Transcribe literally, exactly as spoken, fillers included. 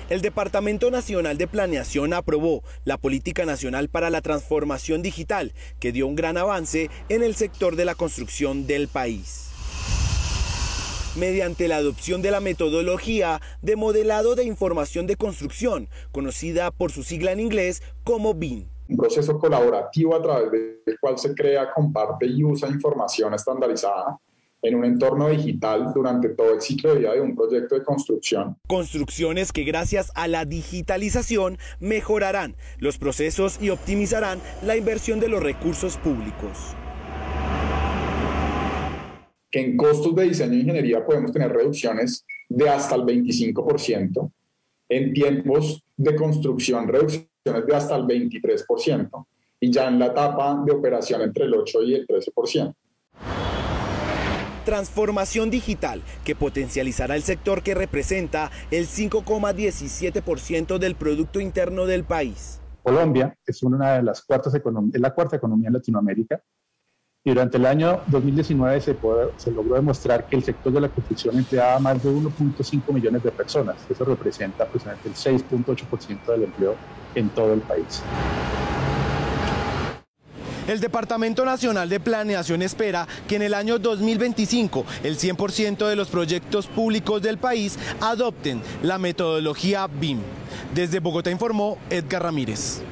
El Departamento Nacional de Planeación aprobó la Política Nacional para la Transformación Digital, que dio un gran avance en el sector de la construcción del país, mediante la adopción de la metodología de modelado de información de construcción, conocida por su sigla en inglés como B I M. Un proceso colaborativo a través del cual se crea, comparte y usa información estandarizada en un entorno digital durante todo el ciclo de vida de un proyecto de construcción. Construcciones que gracias a la digitalización mejorarán los procesos y optimizarán la inversión de los recursos públicos. Que en costos de diseño e ingeniería podemos tener reducciones de hasta el veinticinco por ciento, en tiempos de construcción reducciones de hasta el veintitrés por ciento y ya en la etapa de operación entre el ocho y el trece por ciento. Transformación digital que potencializará el sector que representa el cinco coma diecisiete por ciento del Producto Interno del país. Colombia es una de las cuartas economías, es la cuarta economía en Latinoamérica, y durante el año dos mil diecinueve se, puede, se logró demostrar que el sector de la construcción empleaba más de uno punto cinco millones de personas. Eso representa aproximadamente el seis punto ocho por ciento del empleo en todo el país. El Departamento Nacional de Planeación espera que en el año dos mil veinticinco el cien por ciento de los proyectos públicos del país adopten la metodología B I M. Desde Bogotá informó Edgar Ramírez.